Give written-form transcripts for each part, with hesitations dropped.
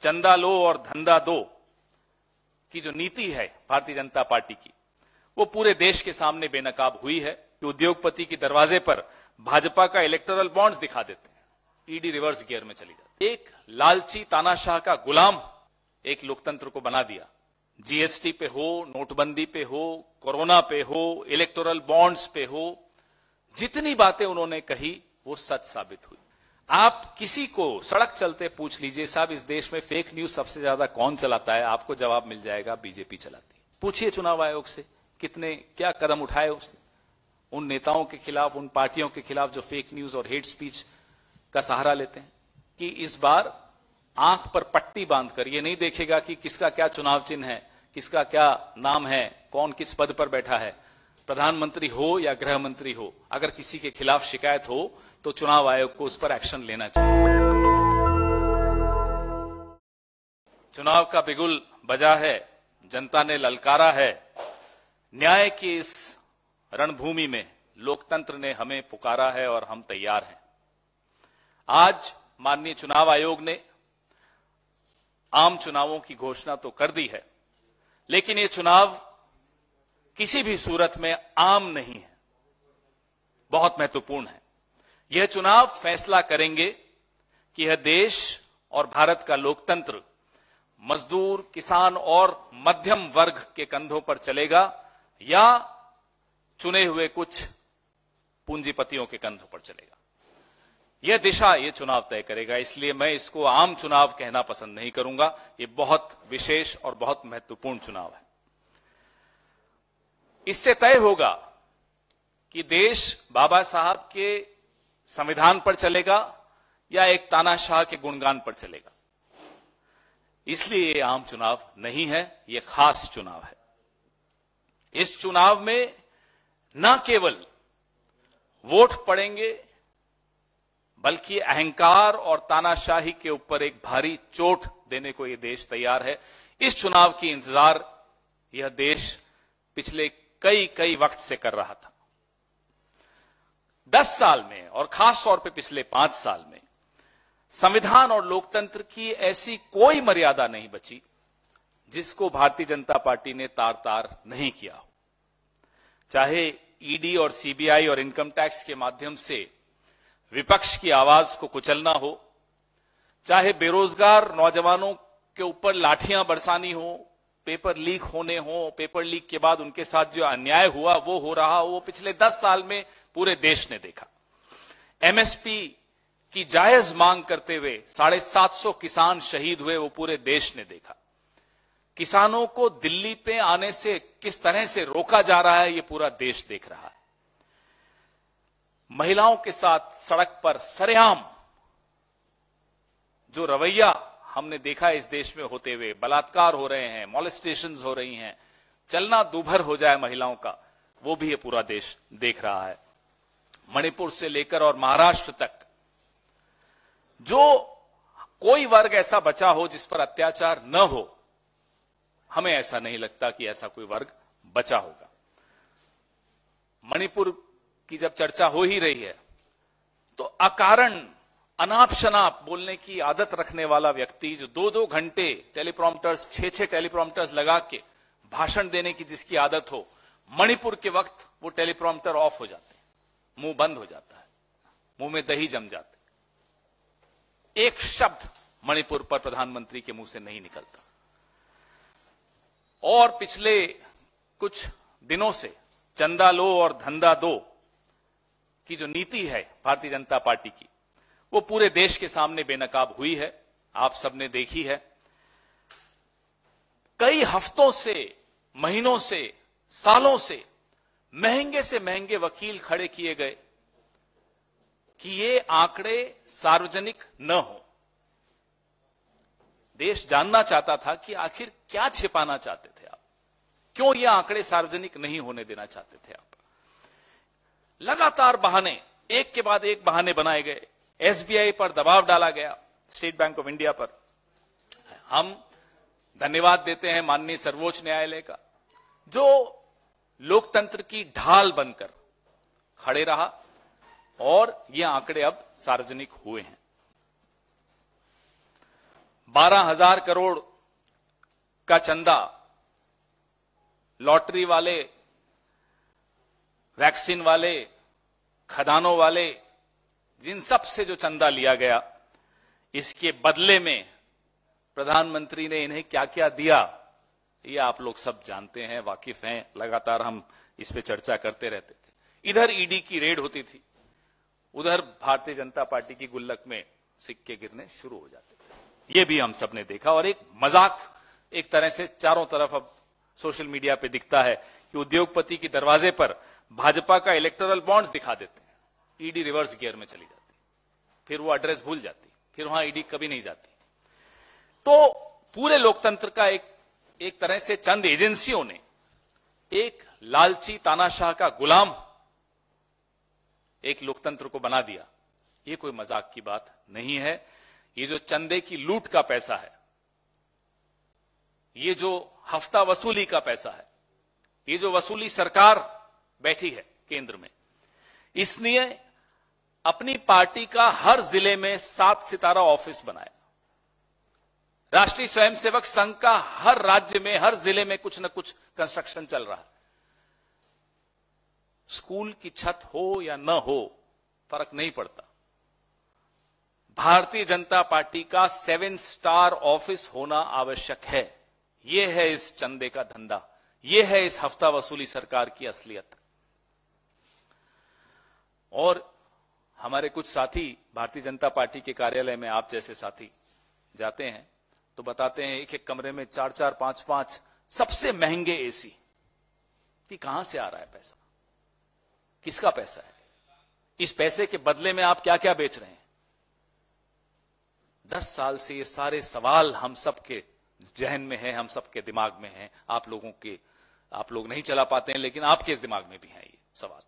चंदा लो और धंधा दो की जो नीति है भारतीय जनता पार्टी की, वो पूरे देश के सामने बेनकाब हुई है कि उद्योगपति के दरवाजे पर भाजपा का इलेक्टोरल बॉन्ड्स दिखा देते हैं, ईडी रिवर्स गियर में चली जाती है। एक लालची तानाशाह का गुलाम एक लोकतंत्र को बना दिया। जीएसटी पे हो, नोटबंदी पे हो, कोरोना पे हो, इलेक्टोरल बॉन्ड्स पे हो, जितनी बातें उन्होंने कही वो सच साबित हुई। आप किसी को सड़क चलते पूछ लीजिए, साहब इस देश में फेक न्यूज सबसे ज्यादा कौन चलाता है, आपको जवाब मिल जाएगा, बीजेपी चलाती है। पूछिए चुनाव आयोग से कितने क्या कदम उठाए उसने उन नेताओं के खिलाफ, उन पार्टियों के खिलाफ जो फेक न्यूज और हेट स्पीच का सहारा लेते हैं। कि इस बार आंख पर पट्टी बांधकर ये नहीं देखेगा कि किसका क्या चुनाव चिन्ह है, किसका क्या नाम है, कौन किस पद पर बैठा है, प्रधानमंत्री हो या गृह मंत्री हो, अगर किसी के खिलाफ शिकायत हो तो चुनाव आयोग को उस पर एक्शन लेना चाहिए। चुनाव का बिगुल बजा है, जनता ने ललकारा है, न्याय की इस रणभूमि में लोकतंत्र ने हमें पुकारा है और हम तैयार हैं। आज माननीय चुनाव आयोग ने आम चुनावों की घोषणा तो कर दी है, लेकिन ये चुनाव किसी भी सूरत में आम नहीं है, बहुत महत्वपूर्ण है। यह चुनाव फैसला करेंगे कि यह देश और भारत का लोकतंत्र मजदूर, किसान और मध्यम वर्ग के कंधों पर चलेगा या चुने हुए कुछ पूंजीपतियों के कंधों पर चलेगा। यह दिशा ये चुनाव तय करेगा। इसलिए मैं इसको आम चुनाव कहना पसंद नहीं करूंगा। ये बहुत विशेष और बहुत महत्वपूर्ण चुनाव है। इससे तय होगा कि देश बाबा साहब के संविधान पर चलेगा या एक तानाशाह के गुणगान पर चलेगा। इसलिए ये आम चुनाव नहीं है, ये खास चुनाव है। इस चुनाव में न केवल वोट पड़ेंगे, बल्कि अहंकार और तानाशाही के ऊपर एक भारी चोट देने को यह देश तैयार है। इस चुनाव की इंतजार यह देश पिछले कई वक्त से कर रहा था। 10 साल में और खास तौर पे पिछले 5 साल में संविधान और लोकतंत्र की ऐसी कोई मर्यादा नहीं बची जिसको भारतीय जनता पार्टी ने तार तार नहीं किया हो। चाहे ईडी और सीबीआई और इनकम टैक्स के माध्यम से विपक्ष की आवाज को कुचलना हो, चाहे बेरोजगार नौजवानों के ऊपर लाठियां बरसानी हो, पेपर लीक होने हो, पेपर लीक के बाद उनके साथ जो अन्याय हुआ वो हो रहा हो, वो पिछले 10 साल में पूरे देश ने देखा। एमएसपी की जायज मांग करते हुए 750 किसान शहीद हुए, वो पूरे देश ने देखा। किसानों को दिल्ली पे आने से किस तरह से रोका जा रहा है, ये पूरा देश देख रहा है। महिलाओं के साथ सड़क पर सरेआम जो रवैया हमने देखा इस देश में होते हुए, बलात्कार हो रहे हैं, मॉलेस्टेशंस हो रही हैं, चलना दूभर हो जाए महिलाओं का, वो भी ये पूरा देश देख रहा है। मणिपुर से लेकर और महाराष्ट्र तक जो कोई वर्ग ऐसा बचा हो जिस पर अत्याचार न हो, हमें ऐसा नहीं लगता कि ऐसा कोई वर्ग बचा होगा। मणिपुर की जब चर्चा हो ही रही है तो अकारण अनाप शनाप बोलने की आदत रखने वाला व्यक्ति जो 2-2 घंटे टेलीप्रॉम्प्टर्स, 6-6 टेलीप्रॉम्प्टर्स लगा के भाषण देने की जिसकी आदत हो, मणिपुर के वक्त वो टेलीप्रॉम्प्टर ऑफ हो जाते हैं, मुंह बंद हो जाता है, मुंह में दही जम जाते, एक शब्द मणिपुर पर प्रधानमंत्री के मुंह से नहीं निकलता। और पिछले कुछ दिनों से चंदा लो और धंधा दो की जो नीति है भारतीय जनता पार्टी की, वो पूरे देश के सामने बेनकाब हुई है, आप सबने देखी है। कई हफ्तों से, महीनों से, सालों से महंगे वकील खड़े किए गए कि ये आंकड़े सार्वजनिक न हो। देश जानना चाहता था कि आखिर क्या छिपाना चाहते थे आप, क्यों ये आंकड़े सार्वजनिक नहीं होने देना चाहते थे आप। लगातार बहाने, एक के बाद एक बहाने बनाए गए। एसबीआई पर दबाव डाला गया, स्टेट बैंक ऑफ इंडिया पर। हम धन्यवाद देते हैं माननीय सर्वोच्च न्यायालय का, जो लोकतंत्र की ढाल बनकर खड़े रहा और ये आंकड़े अब सार्वजनिक हुए हैं। 12,000 करोड़ का चंदा लॉटरी वाले, वैक्सीन वाले, खदानों वाले, जिन सब से जो चंदा लिया गया, इसके बदले में प्रधानमंत्री ने इन्हें क्या क्या दिया, ये आप लोग सब जानते हैं, वाकिफ हैं। लगातार हम इस पे चर्चा करते रहते थे। इधर ईडी की रेड होती थी, उधर भारतीय जनता पार्टी की गुल्लक में सिक्के गिरने शुरू हो जाते थे। ये भी हम सब ने देखा और एक मजाक एक तरह से चारों तरफ अब सोशल मीडिया पे दिखता है कि उद्योगपति के दरवाजे पर भाजपा का इलेक्टोरल बॉन्ड्स दिखा देते हैं, ईडी रिवर्स गियर में चली जाती, फिर वो एड्रेस भूल जाती, फिर वहां ईडी कभी नहीं जाती। तो पूरे लोकतंत्र का एक तरह से चंद एजेंसियों ने एक लालची तानाशाह का गुलाम एक लोकतंत्र को बना दिया। ये कोई मजाक की बात नहीं है। ये जो चंदे की लूट का पैसा है, ये जो हफ्ता वसूली का पैसा है, ये जो वसूली सरकार बैठी है केंद्र में, इसने अपनी पार्टी का हर जिले में 7 सितारा ऑफिस बनाया। राष्ट्रीय स्वयंसेवक संघ का हर राज्य में, हर जिले में कुछ न कुछ कंस्ट्रक्शन चल रहा है। स्कूल की छत हो या न हो, फर्क नहीं पड़ता। भारतीय जनता पार्टी का 7 स्टार ऑफिस होना आवश्यक है। यह है इस चंदे का धंधा, यह है इस हफ्ता वसूली सरकार की असलियत। और हमारे कुछ साथी भारतीय जनता पार्टी के कार्यालय में, आप जैसे साथी जाते हैं तो बताते हैं एक एक कमरे में 4-4, 5-5 सबसे महंगे एसी। कि कहां से आ रहा है पैसा, किसका पैसा है, इस पैसे के बदले में आप क्या क्या बेच रहे हैं? 10 साल से ये सारे सवाल हम सबके जहन में है, हम सबके दिमाग में है। आप लोग नहीं चला पाते हैं, लेकिन आपके दिमाग में भी है ये सवाल।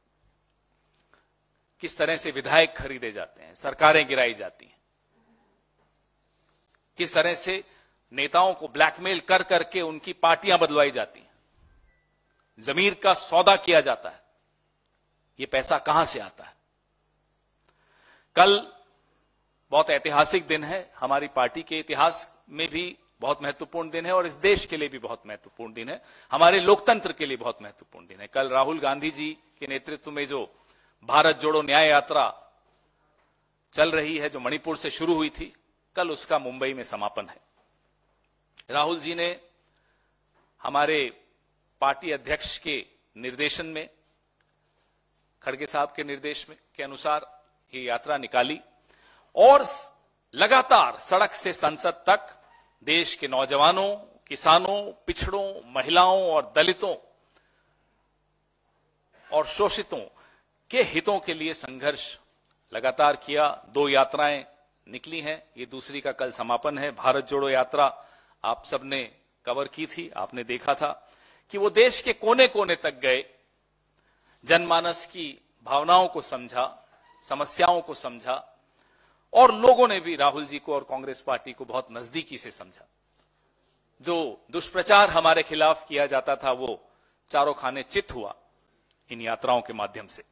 किस तरह से विधायक खरीदे जाते हैं, सरकारें गिराई जाती हैं, किस तरह से नेताओं को ब्लैकमेल कर करके उनकी पार्टियां बदलवाई जाती हैं, जमीर का सौदा किया जाता है। ये पैसा कहां से आता है? कल बहुत ऐतिहासिक दिन है, हमारी पार्टी के इतिहास में भी बहुत महत्वपूर्ण दिन है और इस देश के लिए भी बहुत महत्वपूर्ण दिन है, हमारे लोकतंत्र के लिए बहुत महत्वपूर्ण दिन है। कल राहुल गांधी जी के नेतृत्व में जो भारत जोड़ो न्याय यात्रा चल रही है, जो मणिपुर से शुरू हुई थी, कल उसका मुंबई में समापन है। राहुल जी ने हमारे पार्टी अध्यक्ष के निर्देशन में, खड़गे साहब के निर्देश में के अनुसार ये यात्रा निकाली और लगातार सड़क से संसद तक देश के नौजवानों, किसानों, पिछड़ों, महिलाओं और दलितों और शोषितों के हितों के लिए संघर्ष लगातार किया। 2 यात्राएं निकली हैं, ये दूसरी का कल समापन है। भारत जोड़ो यात्रा आप सबने कवर की थी, आपने देखा था कि वो देश के कोने कोने तक गए, जनमानस की भावनाओं को समझा, समस्याओं को समझा और लोगों ने भी राहुल जी को और कांग्रेस पार्टी को बहुत नजदीकी से समझा। जो दुष्प्रचार हमारे खिलाफ किया जाता था वो चारों खाने चित हुआ इन यात्राओं के माध्यम से।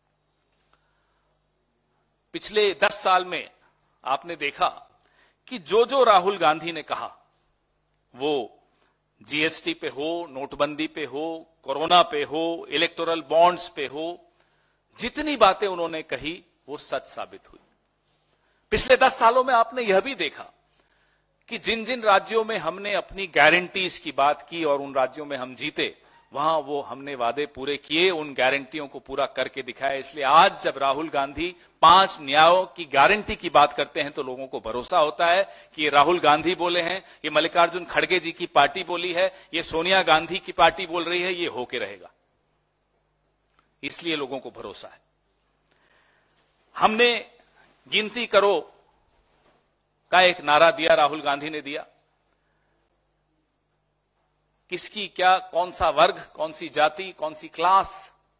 पिछले 10 साल में आपने देखा कि जो राहुल गांधी ने कहा, वो जीएसटी पे हो, नोटबंदी पे हो, कोरोना पे हो, इलेक्टोरल बॉन्ड्स पे हो, जितनी बातें उन्होंने कही वो सच साबित हुई। पिछले 10 सालों में आपने यह भी देखा कि जिन जिन राज्यों में हमने अपनी गारंटीज की बात की और उन राज्यों में हम जीते, वहां वो हमने वादे पूरे किए, उन गारंटियों को पूरा करके दिखाया। इसलिए आज जब राहुल गांधी 5 न्यायों की गारंटी की बात करते हैं तो लोगों को भरोसा होता है कि ये राहुल गांधी बोले हैं, ये मल्लिकार्जुन खड़गे जी की पार्टी बोली है, ये सोनिया गांधी की पार्टी बोल रही है, ये होके रहेगा। इसलिए लोगों को भरोसा है। हमने गिनती करो का एक नारा दिया, राहुल गांधी ने दिया। किसकी क्या, कौन सा वर्ग, कौन सी जाति, कौन सी क्लास,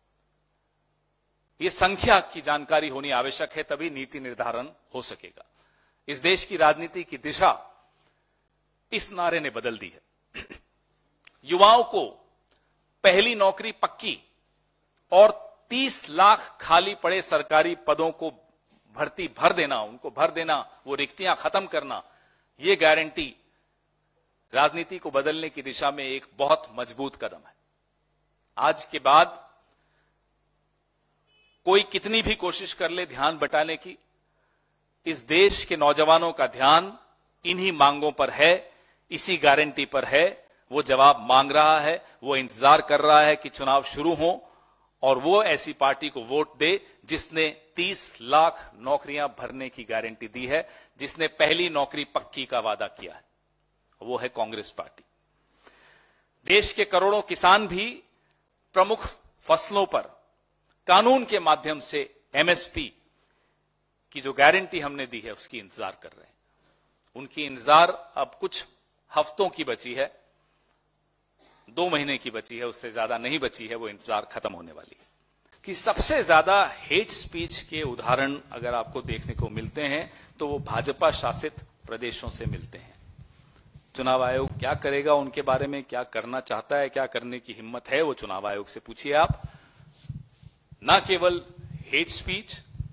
ये संख्या की जानकारी होनी आवश्यक है, तभी नीति निर्धारण हो सकेगा। इस देश की राजनीति की दिशा इस नारे ने बदल दी है। युवाओं को पहली नौकरी पक्की और 30 लाख खाली पड़े सरकारी पदों को भर देना, उनको भर देना, वो रिक्तियां खत्म करना, ये गारंटी राजनीति को बदलने की दिशा में एक बहुत मजबूत कदम है। आज के बाद कोई कितनी भी कोशिश कर ले ध्यान बटाने की, इस देश के नौजवानों का ध्यान इन्हीं मांगों पर है, इसी गारंटी पर है। वो जवाब मांग रहा है, वो इंतजार कर रहा है कि चुनाव शुरू हो और वो ऐसी पार्टी को वोट दे जिसने 30 लाख नौकरियां भरने की गारंटी दी है, जिसने पहली नौकरी पक्की का वादा किया है। वो है कांग्रेस पार्टी। देश के करोड़ों किसान भी प्रमुख फसलों पर कानून के माध्यम से एमएसपी की जो गारंटी हमने दी है उसकी इंतजार कर रहे हैं। उनकी इंतजार अब कुछ हफ्तों की बची है, 2 महीने की बची है, उससे ज्यादा नहीं बची है। वो इंतजार खत्म होने वाली है। कि सबसे ज्यादा हेट स्पीच के उदाहरण अगर आपको देखने को मिलते हैं तो वो भाजपा शासित प्रदेशों से मिलते हैं। चुनाव आयोग क्या करेगा उनके बारे में, क्या करना चाहता है, क्या करने की हिम्मत है, वो चुनाव आयोग से पूछिए आप। ना केवल हेट स्पीच,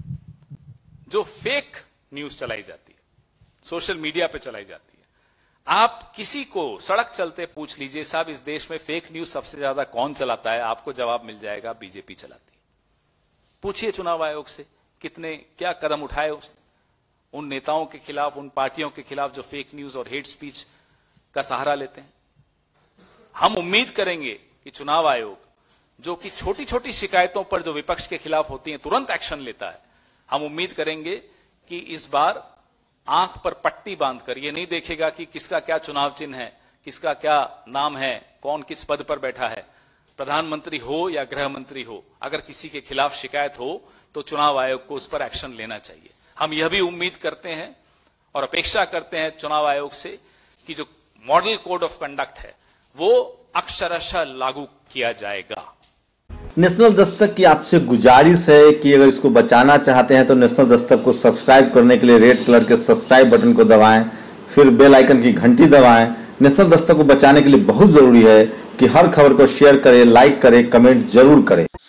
जो फेक न्यूज चलाई जाती है, सोशल मीडिया पे चलाई जाती है, आप किसी को सड़क चलते पूछ लीजिए, साहब इस देश में फेक न्यूज सबसे ज्यादा कौन चलाता है, आपको जवाब मिल जाएगा, बीजेपी चलाती है। पूछिए चुनाव आयोग से कितने क्या कदम उठाए उसने उन नेताओं के खिलाफ, उन पार्टियों के खिलाफ जो फेक न्यूज और हेट स्पीच का सहारा लेते हैं। हम उम्मीद करेंगे कि चुनाव आयोग जो कि छोटी छोटी शिकायतों पर जो विपक्ष के खिलाफ होती हैं तुरंत एक्शन लेता है, हम उम्मीद करेंगे कि इस बार आंख पर पट्टी बांधकर ये नहीं देखेगा कि किसका क्या चुनाव चिन्ह है, किसका क्या नाम है, कौन किस पद पर बैठा है, प्रधानमंत्री हो या गृह मंत्री हो, अगर किसी के खिलाफ शिकायत हो तो चुनाव आयोग को उस पर एक्शन लेना चाहिए। हम यह भी उम्मीद करते हैं और अपेक्षा करते हैं चुनाव आयोग से कि जो मॉडल कोड ऑफ कंडक्ट है वो अक्षरशः लागू किया जाएगा। नेशनल दस्तक की आपसे गुजारिश है कि अगर इसको बचाना चाहते हैं तो नेशनल दस्तक को सब्सक्राइब करने के लिए रेड कलर के सब्सक्राइब बटन को दबाएं, फिर बेल आइकन की घंटी दबाएं। नेशनल दस्तक को बचाने के लिए बहुत जरूरी है कि हर खबर को शेयर करें, लाइक करें, कमेंट जरूर करें।